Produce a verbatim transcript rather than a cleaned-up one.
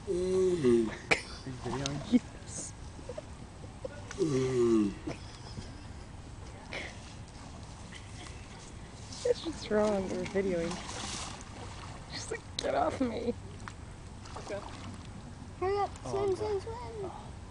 Mm. Are you videoing? Yes. Mm. It's just wrong. We're videoing. She's like, get off me. Hurry up, Oh, swim, I'm swim, swim.